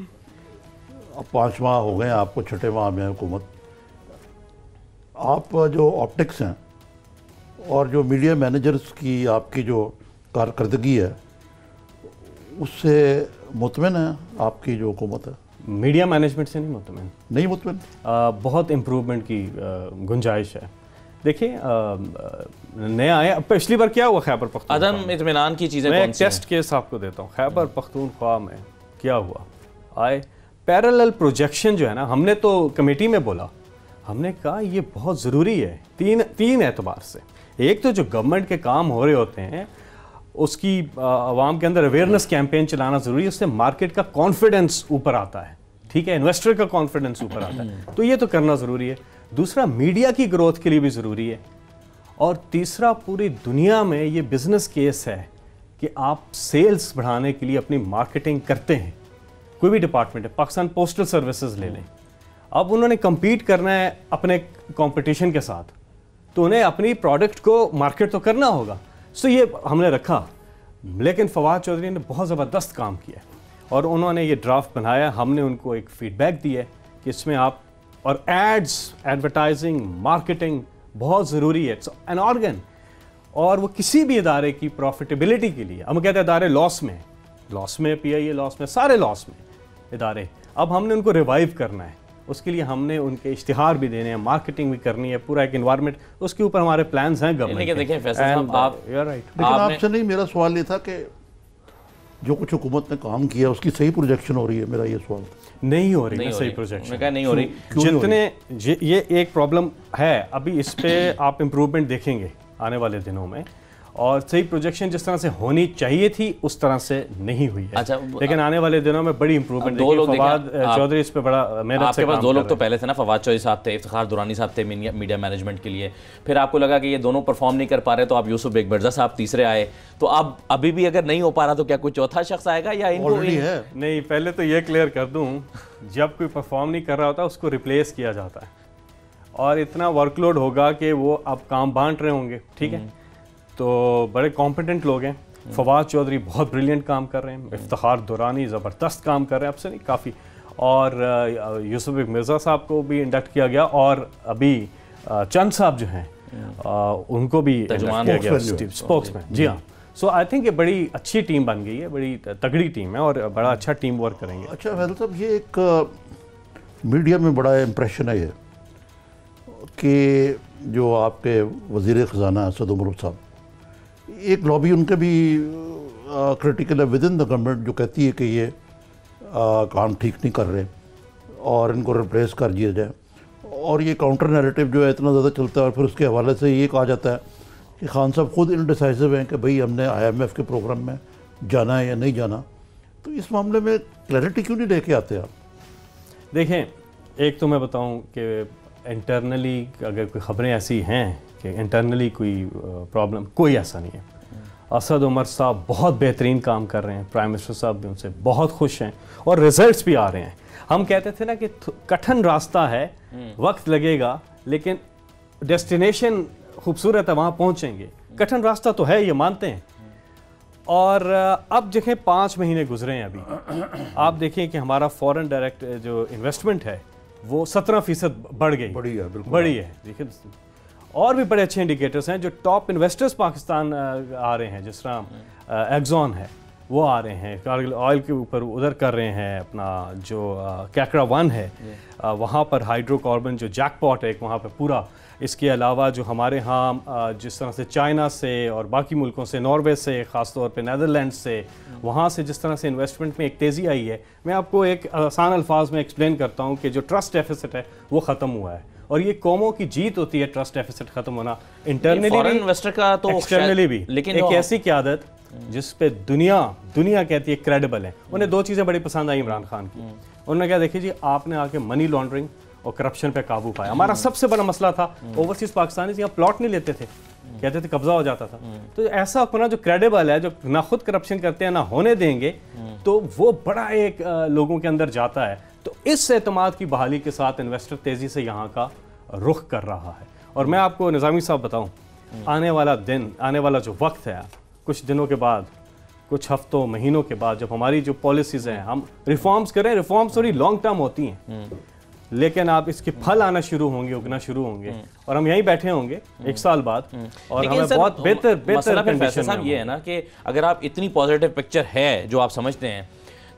अब 5 माह हो गए आपको, 6ठे माह में हुकूमत, आप जो ऑप्टिक्स हैं और जो मीडिया मैनेजर्स की आपकी जो कारकर्दगी है उससे मुतमिन है आपकी जो हुकूमत है? मीडिया मैनेजमेंट से नहीं मुतमिन, नहीं मुतमिन। बहुत इम्प्रूवमेंट की गुंजाइश है। देखिए नया है। अब पिछली बार क्या हुआ खैबर पख्तूनख्वा अदम इत्मीनान की चीज़ें मैं कौन एक सी टेस्ट केस आपको देता हूँ। खैबर पख्तूनख्वा में क्या हुआ, आए पैरेलल प्रोजेक्शन जो है ना, हमने तो कमेटी में बोला, हमने कहा ये बहुत ज़रूरी है तीन एतबार से। एक तो जो गवर्नमेंट के काम हो रहे होते हैं उसकी आवाम के अंदर अवेयरनेस कैंपेन चलाना ज़रूरी है, उससे मार्केट का कॉन्फिडेंस ऊपर आता है, ठीक है, इन्वेस्टर का कॉन्फिडेंस ऊपर आता है, तो ये तो करना ज़रूरी है। दूसरा मीडिया की ग्रोथ के लिए भी ज़रूरी है। और तीसरा पूरी दुनिया में ये बिज़नेस केस है कि आप सेल्स बढ़ाने के लिए अपनी मार्केटिंग करते हैं। कोई भी डिपार्टमेंट है, पाकिस्तान पोस्टल सर्विसेज ले लें, अब उन्होंने compete करना है अपने कंपटीशन के साथ, तो उन्हें अपनी प्रोडक्ट को मार्केट तो करना होगा। सो ये हमने रखा, लेकिन फवाद चौधरी ने बहुत ज़बरदस्त काम किया और उन्होंने ये ड्राफ्ट बनाया। हमने उनको एक फीडबैक दिया कि इसमें आप और एड्स, एडवर्टाइजिंग, मार्केटिंग बहुत ज़रूरी है, इट्स एन ऑर्गन। और वो किसी भी इदारे की प्रॉफिटेबिलिटी के लिए, हम कहते हैं इदारे लॉस में PIA लॉस में, सारे लॉस में इदारे, अब हमने उनको रिवाइव करना है। उसके लिए हमने उनके इश्तिहार भी देने हैं, मार्केटिंग भी करनी है, पूरा एक एनवायरनमेंट, उसके ऊपर हमारे प्लान्स हैं गवर्नमेंट के। देखिए फैसल साहब, आप राइट, लेकिन आपसे नहीं, मेरा सवाल ये था कि जो कुछ हुकूमत ने काम किया उसकी सही प्रोजेक्शन हो रही है, मेरा ये सवाल नहीं हो रही है सही प्रोजेक्शन, नहीं हो रही। जितने ये एक प्रॉब्लम है, अभी इस पे आप इम्प्रूवमेंट देखेंगे आने वाले दिनों में, और सही प्रोजेक्शन जिस तरह से होनी चाहिए थी उस तरह से नहीं हुई है। अच्छा, लेकिन आने वाले दिनों में बड़ी इंप्रूवमेंट देखिए। फवाद चौधरी इस पे बड़ा मेहनत से आपके पास काम दो कर लोग तो रहे पहले थे ना, फवाद चौधरी साहब थे, इफ्तिखार दुरानी साहब थे मीडिया मैनेजमेंट के लिए, फिर आपको लगा कि ये दोनों परफॉर्म नहीं कर पा रहे तो आप यूसुफ बेग मिर्जा साहब तीसरे आए, तो अब अभी भी अगर नहीं हो पा रहा तो क्या कोई चौथा शख्स आएगा या इनको है? नहीं, पहले तो ये क्लियर कर दूं, जब कोई परफॉर्म नहीं कर रहा होता उसको रिप्लेस किया जाता है, और इतना वर्कलोड होगा कि वो अब काम बांट रहे होंगे, ठीक है, तो बड़े कॉम्पिटेंट लोग हैं। फवाद चौधरी बहुत ब्रिलियंट काम कर रहे हैं, इफ्तिखार दुरानी ज़बरदस्त काम कर रहे हैं, आपसे नहीं काफ़ी, और यूसुफ बेग मिर्ज़ा साहब को भी इंडक्ट किया गया, और अभी चंद साहब जो हैं उनको भी इंडक्ट किया गया, स्पोक्समैन। जी हाँ, सो आई थिंक ये बड़ी अच्छी टीम बन गई है, बड़ी तगड़ी टीम है और बड़ा अच्छा टीम वर्क करेंगे। अच्छा फैसल साहब, ये एक मीडिया में बड़ा इम्प्रेशन है ये कि जो आपके वज़ीर ख़ज़ाना असद-उल्लाह साहब, एक लॉबी उनके भी क्रिटिकल है विद इन द गवर्नमेंट, जो कहती है कि ये काम ठीक नहीं कर रहे और इनको रिप्लेस कर दिया जाए, और ये काउंटर नैरेटिव जो है इतना ज़्यादा चलता है, और फिर उसके हवाले से ये कहा जाता है कि खान साहब खुद इनडिसाइसिव हैं कि भाई हमने IMF के प्रोग्राम में जाना है या नहीं जाना। तो इस मामले में क्लैरिटी क्यों नहीं लेके आते आप? देखें, एक तो मैं बताऊं कि इंटरनली अगर कोई ख़बरें ऐसी हैं कि इंटरनली कोई प्रॉब्लम, कोई ऐसा नहीं है। असद उमर साहब बहुत बेहतरीन काम कर रहे हैं, प्राइम मिनिस्टर साहब भी उनसे बहुत खुश हैं और रिजल्ट्स भी आ रहे हैं। हम कहते थे ना कि कठिन रास्ता है, वक्त लगेगा, लेकिन डेस्टिनेशन खूबसूरत है, वहाँ पहुँचेंगे। कठिन रास्ता तो है, ये मानते हैं। और अब देखें 5 महीने गुजरे हैं अभी, आप देखें कि हमारा फॉरेन डायरेक्ट जो इन्वेस्टमेंट है वो 17% बढ़ गई, बड़ी है। देखिए, और भी बड़े अच्छे इंडिकेटर्स हैं, जो टॉप इन्वेस्टर्स पाकिस्तान आ रहे हैं, जिस तरह एक्सॉन है वो आ रहे हैं, कारगिल ऑयल के ऊपर उधर कर रहे हैं, अपना जो कैकरा 1 है वहाँ पर हाइड्रोकार्बन जो जैकपॉट है एक वहाँ पर पूरा। इसके अलावा जो हमारे यहाँ जिस तरह से चाइना से और बाकी मुल्कों से, नॉर्वे से, ख़ास तौर पे नेदरलैंड से, वहाँ से जिस तरह से इन्वेस्टमेंट में एक तेज़ी आई है, मैं आपको एक आसान अल्फाज में एक्सप्लेन करता हूँ कि जो ट्रस्ट डेफिसिट है वो ख़त्म हुआ है, और ये कौमों की जीत होती है ट्रस्ट डेफिसिट ख़त्म होना, इंटरनली भी, इन्वेस्टर का तो एक्सटर्नली भी। लेकिन एक ऐसी क़यादत जिस पे दुनिया कहती है क्रेडिबल है। उन्हें 2 चीज़ें बड़ी पसंद आई इमरान खान की। उन्होंने क्या, देखिए जी, आपने आके मनी लॉन्ड्रिंग और करप्शन पे काबू पाया। हमारा सबसे बड़ा मसला था ओवरसीज पाकिस्तानी यहाँ प्लॉट नहीं लेते थे, कहते थे कब्जा हो जाता था। तो ऐसा हुक्मरान जो क्रेडिबल है, जो ना खुद करप्शन करते हैं ना होने देंगे, तो वो बड़ा एक लोगों के अंदर जाता है। तो इस एतमाद की बहाली के साथ इन्वेस्टर तेज़ी से यहाँ का रुख कर रहा है। और मैं आपको निज़ामी साहब बताऊँ, आने वाला दिन, आने वाला जो वक्त है, कुछ दिनों के बाद, कुछ हफ्तों महीनों के बाद, जब हमारी जो पॉलिसीज़ हैं, हम रिफॉर्म्स करें, रिफॉर्म्स थोड़ी लॉन्ग टर्म होती हैं, लेकिन आप इसके फल आना शुरू होंगे, उगना शुरू होंगे, और हम यहीं बैठे होंगे 1 साल बाद, और हमें बहुत बेहतर कंडीशन ये है ना कि अगर आप इतनी पॉजिटिव पिक्चर है जो आप समझते हैं,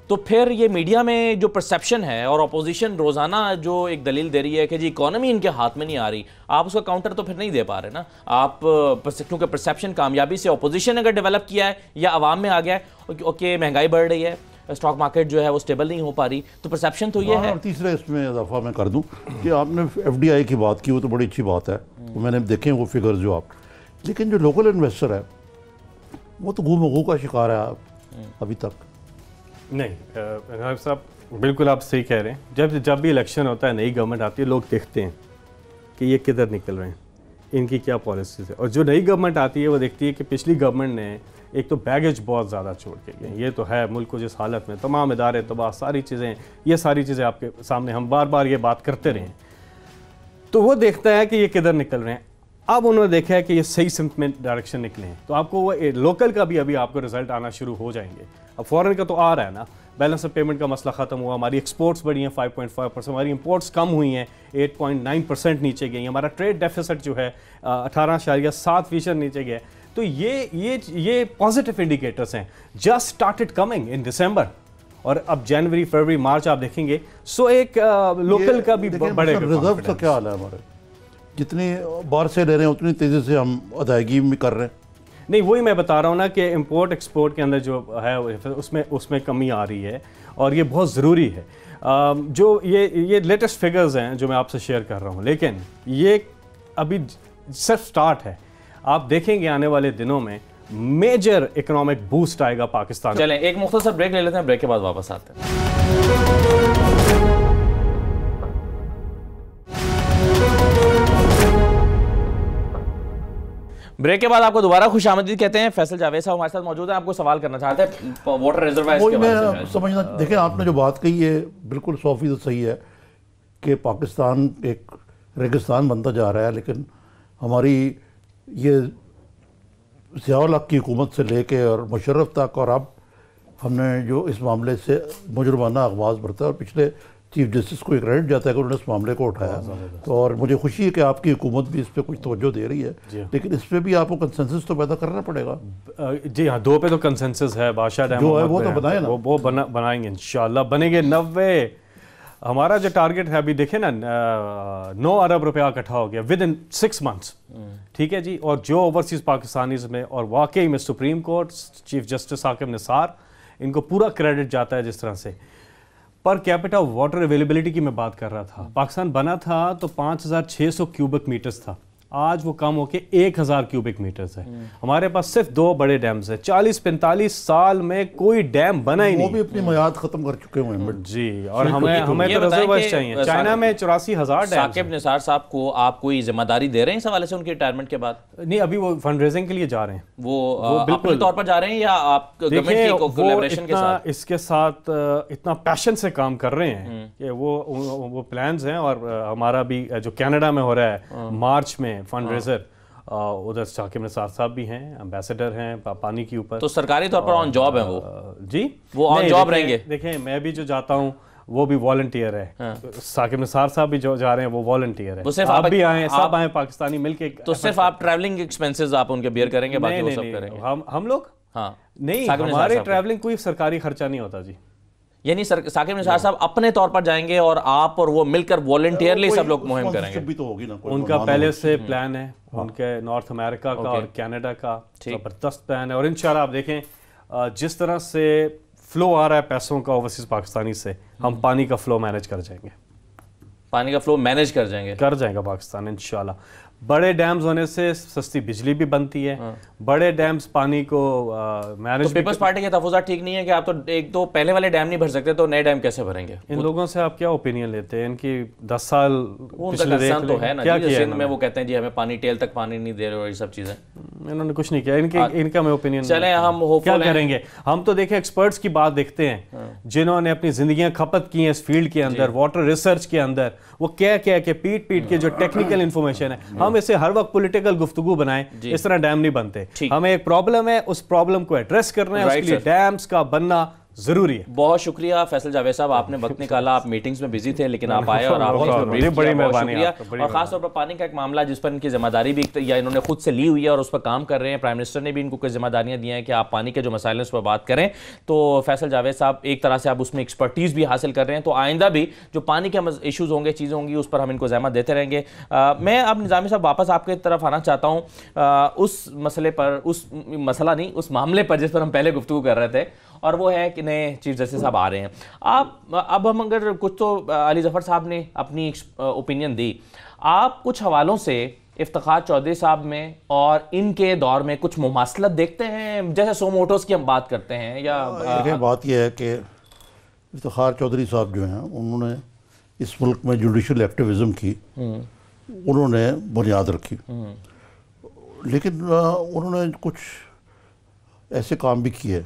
तो फिर ये मीडिया में जो परसेप्शन है और अपोजिशन रोज़ाना जो एक दलील दे रही है कि जी इकोनॉमी इनके हाथ में नहीं आ रही, आप उसका काउंटर तो फिर नहीं दे पा रहे ना आप, क्योंकि परसेप्शन कामयाबी से अपोजिशन अगर डेवलप किया है या आवाम में आ गया है ओके महंगाई बढ़ रही है, स्टॉक मार्केट जो है वो स्टेबल नहीं हो पा रही, तो परसेप्शन तो ये है। तीसरा इसमें इजाफा मैं कर दूं कि आपने FDI की बात की, वो तो बड़ी अच्छी बात है, मैंने देखे वो फिगर्स जो आप, लेकिन जो लोकल इन्वेस्टर है वो तो घूम का शिकार है अभी तक। नहीं साहब, बिल्कुल आप सही कह रहे हैं। जब भी इलेक्शन होता है, नई गवर्नमेंट आती है, लोग देखते हैं कि ये किधर निकल रहे हैं, इनकी क्या पॉलिसीज है, और जो नई गवर्नमेंट आती है वो देखती है कि पिछली गवर्नमेंट ने एक तो बैगेज बहुत ज़्यादा छोड़ के गए, ये तो है मुल्क को जिस हालत में, तमाम इदारे तबाह, सारी चीज़ें, ये सारी चीज़ें आपके सामने हम बार बार ये बात करते रहे हैं, तो वो देखता है कि ये किधर निकल रहे हैं। अब उन्होंने देखा है कि ये सही सिम्त में डायरेक्शन निकले हैं, तो आपको वो लोकल का भी अभी आपको रिजल्ट आना शुरू हो जाएंगे। अब फॉरेन का तो आ रहा है ना, बैलेंस ऑफ पेमेंट का मसला ख़त्म हुआ, हमारी एक्सपोर्ट्स बढ़ी हैं 5.5%, हमारी इंपोर्ट्स कम हुई हैं 8.9% नीचे गई, हमारा ट्रेड डेफिसिट जो है 18.7% नीचे गया। तो ये पॉजिटिव इंडिकेटर्स हैं, just started coming in December, और अब जनवरी फरवरी मार्च आप देखेंगे, सो एक लोकल का भी बढ़ेगा। रिजर्व का क्या हाल है हमारे, जितनी बाहर से ले रहे हैं उतनी तेज़ी से हम अदायगी भी कर रहे हैं? नहीं, वही मैं बता रहा हूँ ना कि इंपोर्ट एक्सपोर्ट के अंदर जो है उसमें कमी आ रही है, और ये बहुत ज़रूरी है। जो ये लेटेस्ट फिगर्स हैं जो मैं आपसे शेयर कर रहा हूँ, लेकिन ये अभी सिर्फ स्टार्ट है। आप देखेंगे आने वाले दिनों में मेजर इकोनॉमिक बूस्ट आएगा पाकिस्तान। चलें एक मुख्तसर ब्रेक ले लेते हैं, ब्रेक के बाद वापस आते हैं। ब्रेक के बाद आपको दोबारा खुशामदीद कहते हैं। फैसल जावेद साहब हमारे साथ मौजूद हैं, आपको सवाल करना चाहते हैं वाटर रिजर्वायर्स के बारे में समझना। देखें, आपने जो बात कही है बिल्कुल 100% सही है कि पाकिस्तान एक रेगिस्तान बनता जा रहा है, लेकिन हमारी ये ज़िया-उल हक की हुकूमत से लेके और मुशर्रफ तक, और अब हमने जो इस मामले से मुजरमाना आगाज़ बरता है, और पिछले चीफ जस्टिस को एक क्रेडिट जाता है कि उन्होंने इस मामले को उठाया, तो और मुझे खुशी है कि आपकी हुकूमत भी इस पर कुछ तवज्जो दे रही है, लेकिन इस पर भी आपको कंसेंसस तो पैदा करना पड़ेगा। जी हाँ, 2 पे तो कंसेंसस है, बादशाह डैम जो है वो तो बनाए ना, वो बनाएंगे इंशाल्लाह, बनेंगे 90। हमारा जो टारगेट है अभी देखें ना, 9 अरब रुपया इकट्ठा हो गया विद इन 6 मंथ्स, ठीक है जी। और जो ओवरसीज पाकिस्तानीज में, और वाकई में supreme court, chief justice Saqib Nisar, इनको पूरा क्रेडिट जाता है जिस तरह से। पर कैपिटा वाटर अवेलेबिलिटी की मैं बात कर रहा था, पाकिस्तान बना था तो 5600 क्यूबिक मीटर्स था, आज वो कम होके 1000 क्यूबिक मीटर्स है। हमारे पास सिर्फ 2 बड़े डैम्स है, 40-45 साल में कोई डैम बना ही नहीं, वो भी अपनी मियाद खत्म कर चुके हुए हैं जी। और हमें तो रिजर्वायर्स चाहिए। चाइना में 84,000 डैम। साकिब निसार साहब को आप कोई जिम्मेदारी दे रहे हैं इस हवाले से उनके रिटायरमेंट के बाद? नहीं, अभी वो फंड रेजिंग के लिए जा रहे हैं, वो बिल्कुल तौर पर जा रहे हैं, या आप गवर्नमेंट की कोलैबोरेशन के साथ इसके साथ इतना पैशन से काम कर रहे हैं कि वो प्लान्स हैं। और हमारा भी जो कनाडा में हो रहा है मार्च में फंड रेजर, उधर साकिब निसार साहब भी हैं, एम्बेसडर हैं पानी के ऊपर, तो सरकारी तौर पर ऑन जॉब है वो जी, वो ऑन जॉब रहेंगे। देखें, मैं भी जो जाता हूँ वो भी वॉलंटियर है, साकिब निसार साहब भी जो जा रहे हैं वो वॉलंटियर है, तो आप भी आए, सब आए पाकिस्तानी मिलके। तो सिर्फ आप ट्रैवलिंग एक्सपेंसेस आप उनके बियर करेंगे, बाकी वो सब करेंगे? हम लोग नहीं, हमारे ट्रैवलिंग कोई सरकारी खर्चा नहीं होता जी। यानी साकिब निसार साहब अपने तौर पर जाएंगे और आप और वो मिलकर वॉलंटियरली सब लोग मुहिम करेंगे? भी तो होगी ना, उनका पहले से प्लान है, उनके नॉर्थ अमेरिका का और कनाडा का जबरदस्त प्लान है। और इंशाल्लाह आप देखें जिस तरह से फ्लो आ रहा है पैसों का ओवरसीज पाकिस्तानी से, हम पानी का फ्लो मैनेज कर जाएंगे, पानी का फ्लो मैनेज कर जाएगा पाकिस्तान इंशाल्लाह। बड़े डैम्स होने से सस्ती बिजली भी बनती है, बड़े डैम्स पानी को मैनेज। तो पीपल्स पार्टी के तफुज़ात ठीक नहीं है कि आप तो एक तो पहले वाले डैम नहीं भर सकते, तो नए डैम कैसे भरेंगे? इन लोगों से आप क्या ओपिनियन लेते हैं? इनकी 10 साल पिछले तो है ना, क्या सिंध में वो कहते हैं जी हमें पानी टेल तक पानी नहीं दे रहे और ये सब चीजें। इन्होंने कुछ नहीं किया, इनका मैं ओपिनियन। चले हम क्या करेंगे, हम तो देखें एक्सपर्ट्स की बात देखते हैं जिन्होंने अपनी जिंदगियां खपत की हैं इस फील्ड के अंदर, वाटर रिसर्च के अंदर, वो क्या क्या के पीट के जो टेक्निकल इन्फॉर्मेशन है, हम इसे हर वक्त पॉलिटिकल गुफ्तगू बनाएं, इस तरह डैम नहीं बनते। हमें एक प्रॉब्लम है, उस प्रॉब्लम को एड्रेस करना है, उसके लिए डैम्स का बनना ज़रूरी है। बहुत शुक्रिया फैसल जावेद साहब, आपने वक्त निकाला, आप मीटिंग्स में बिजी थे लेकिन आप आए और आपने इसमें ब्रीफ किया, बहुत शुक्रिया। और खासतौर पर पानी का एक मामला जिस पर इनकी जिम्मेदारी भी या इन्होंने खुद से ली हुई है और उस पर काम कर रहे हैं, प्राइम मिनिस्टर ने भी इनको कुछ जिम्मेदारियां दी हैं कि आप पानी के जो मसाइल हैं उस पर बात करें। तो फैसल जावेद साहब एक तरह से आप उसमें एक्सपर्टीज़ भी हासिल कर रहे हैं, तो आइंदा भी जो पानी के इशूज़ होंगे, चीज़ें होंगी, उस पर हम इनको ज़हमत देते रहेंगे। मैं अब निज़ामी साहब वापस आपकी तरफ आना चाहता हूँ उस मसले पर, उस मामले पर जिस पर हम पहले गुफ्तगू कर रहे थे, और वो है कि नए चीफ जस्टिस साहब आ रहे हैं। अब हम अगर कुछ तो अली जफर साहब ने अपनी ओपिनियन दी, आप कुछ हवालों से इफ्तिखार चौधरी साहब में और इनके दौर में कुछ मुमासलत देखते हैं, जैसे सो मोटोस की हम बात करते हैं या बात यह है कि इफ्तिखार चौधरी साहब जो हैं उन्होंने इस मुल्क में जुडिशल एक्टिविज़म की उन्होंने बुनियाद रखी, लेकिन उन्होंने कुछ ऐसे काम भी किए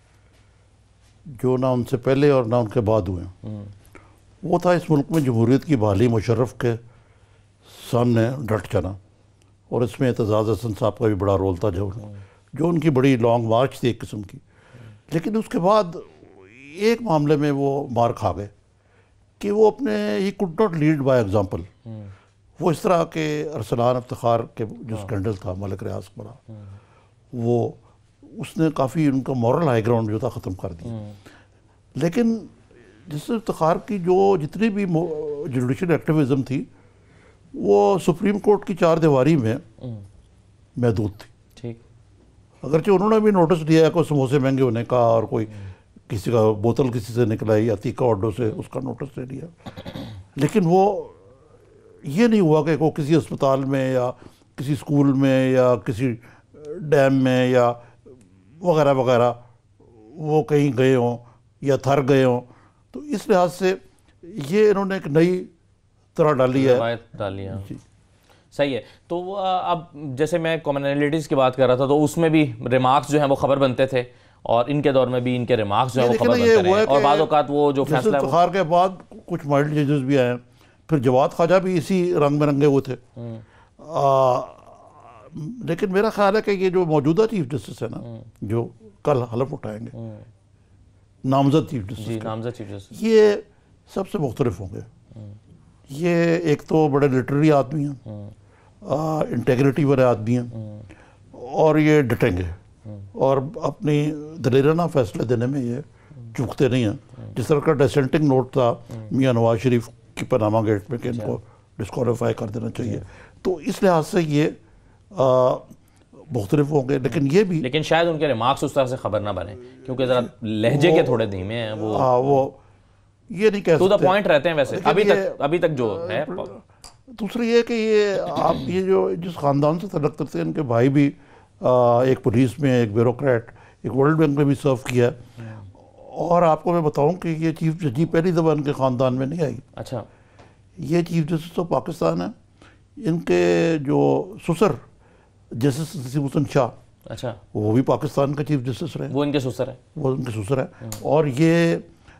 जो ना उनसे पहले और ना उनके बाद हुए। वो था इस मुल्क में जमहूरियत की बहाली मुशर्रफ के सामने डट जाना, और इसमें एतजाज़ हसन साहब का भी बड़ा रोल था, जो उनकी बड़ी लॉन्ग मार्च थी एक किस्म की। लेकिन उसके बाद एक मामले में वो मार खा गए कि वो अपने ही could not lead by example. वो इस तरह के अरसलान इफ्तिखार के जो स्कैंडल था मलिक रियाज बड़ा, वो उसने काफ़ी उनका मॉरल हाई ग्राउंड जो था ख़त्म कर दिया। लेकिन जिस इफ्तिखार की जो जितनी भी जुडिशल एक्टिविज़म थी वो सुप्रीम कोर्ट की चार दीवारी में महदूद थी। ठीक, अगरचे उन्होंने भी नोटिस दिया है कोई समोसे महंगे होने का, और कोई किसी का बोतल किसी से निकलाई या तीखा ऑर्डर से उसका नोटिस दे दिया, लेकिन वो ये नहीं हुआ कि वो किसी अस्पताल में या किसी स्कूल में या किसी डैम में या वगैरह वगैरह वो कहीं गए हों या थर गए हों। तो इस लिहाज से ये इन्होंने एक नई तरह डाली है। सही है। तो अब जैसे मैं कॉमनैलिटीज़ की बात कर रहा था, तो उसमें भी रिमार्क्स जो हैं वो खबर बनते थे, और इनके दौर में भी इनके रिमार्क्स जो हैं वो खबर बनते रहे, और बाद औक़ात वो जो फैसला इफ्तिखार के बाद कुछ माइल्ड चेंजेस भी आए, फिर जवाद ख्वाजा भी इसी रंग में रंगे हुए थे। लेकिन मेरा ख्याल है कि ये जो मौजूदा चीफ जस्टिस है ना, जो कल हलफ उठाएंगे नामजद चीफ जस्टिस, ये सबसे मुख्तलिफ होंगे। ये एक तो बड़े लिटरेरी आदमी हैं, इंटेग्रिटी वाले आदमी हैं, और ये डटेंगे और अपनी दलेराना फैसले देने में ये चूकते नहीं हैं। जिस तरह का डिसेंटिंग नोट था मियां नवाज शरीफ की पनामा गेट में कि इनको डिस्क्वालीफाई कर देना चाहिए, तो इस लिहाज से ये मुख्तलिफ होंगे। लेकिन शायद उनके रिमार्क्स उस तरह से खबर ना बने, क्योंकि ज़रा लहजे के थोड़े धीमे हैं वो ये नहीं कह सकते, टू द पॉइंट रहते हैं वैसे अभी तक जो है। दूसरी ये कि ये आप ये जो जिस ख़ानदान से तल्लुक़ रखते हैं, इनके भाई भी एक पुलिस में, एक ब्यूरोक्रेट, एक वर्ल्ड बैंक में भी सर्व किया। और आपको मैं बताऊं कि ये चीफ जस्टिस पहली दफ़ा इनके ख़ानदान में नहीं आई। अच्छा, ये चीफ जस्टिस तो पाकिस्तान है, इनके जो ससुर जस्टिस नसीम हुसैन शाह, अच्छा, वो भी पाकिस्तान के चीफ जस्टिस रहे। वो इनके ससुर है। और ये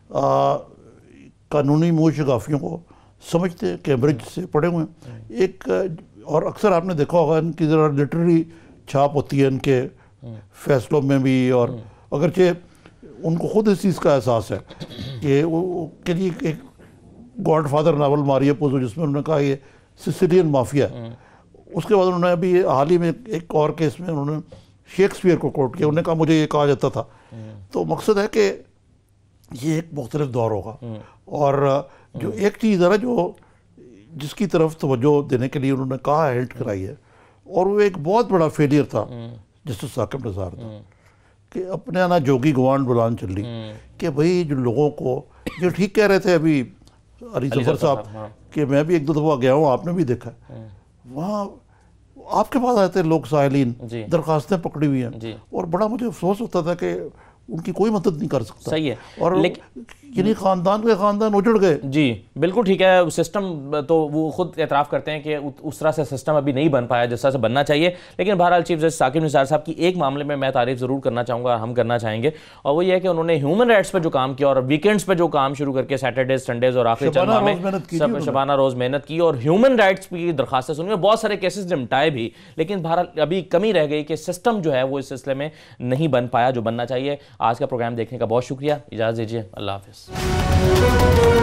कानूनी मोह शगाफियों को समझते हैं, कैम्ब्रिज से पढ़े हुए हैं। एक और अक्सर आपने देखा होगा इनकी ज़रा लिटरेरी छाप होती है इनके फैसलों में भी, और अगरचे उनको खुद इस चीज़ का एहसास है कि वो के लिए एक गॉडफादर नावल मारिया पोजो जिसमें उन्होंने कहा ये सिसिलियन माफिया। उसके बाद उन्होंने अभी हाल ही में एक और केस में उन्होंने शेक्सपियर को कोट किया, उन्होंने कहा मुझे ये कहा जाता था। तो मकसद है कि ये एक मुख्तलिफ दौर होगा, और जो एक चीज़ है ना जो जिसकी तरफ तवज्जो देने के लिए उन्होंने कहा, हिंट कराई है, और वो एक बहुत बड़ा फेलियर था जस्टिस साकिब निसार था कि अपने आना जोगी गवान बुलान चल रही कि भाई जो लोगों को जो ठीक कह रहे थे अभी अली जफर साहब कि मैं भी एक दो दफ़ा गया हूँ, आपने भी देखा, वहाँ आपके पास आए थे लोग साहिलीन, दरखास्तें पकड़ी हुई हैं, और बड़ा मुझे अफसोस होता था कि उनकी कोई मदद नहीं कर सकता। सही है। और यानी खानदान उजड़ गए। जी बिल्कुल ठीक है। सिस्टम तो वो खुद एतराफ़ करते हैं कि उस तरह से सिस्टम अभी नहीं बन पाया जिस तरह से बनना चाहिए। लेकिन बहरहाल चीफ जस्टिस साकिब निसार साहब की एक मामले में मैं तारीफ़ ज़रूर करना चाहूँगा, हम करना चाहेंगे, और वो ये है कि उन्होंने ह्यूमन राइट्स पर जो काम किया और वीकेंड्स पर जो काम शुरू करके सैटरडेज संडेज और आखिरी चंद माह में शबाना रोज़ मेहनत की और ह्यूमन राइट्स की दरखास्तें सुनी, बहुत सारे केसेस निपटाए भी। लेकिन बहरहाल अभी कमी रह गई कि सिस्टम जो है वो इस सिलसिले में नहीं बन पाया जो बनना चाहिए। आज का प्रोग्राम देखने का बहुत शुक्रिया, इजाज़त दीजिए, अल्लाह हाफ़िज़।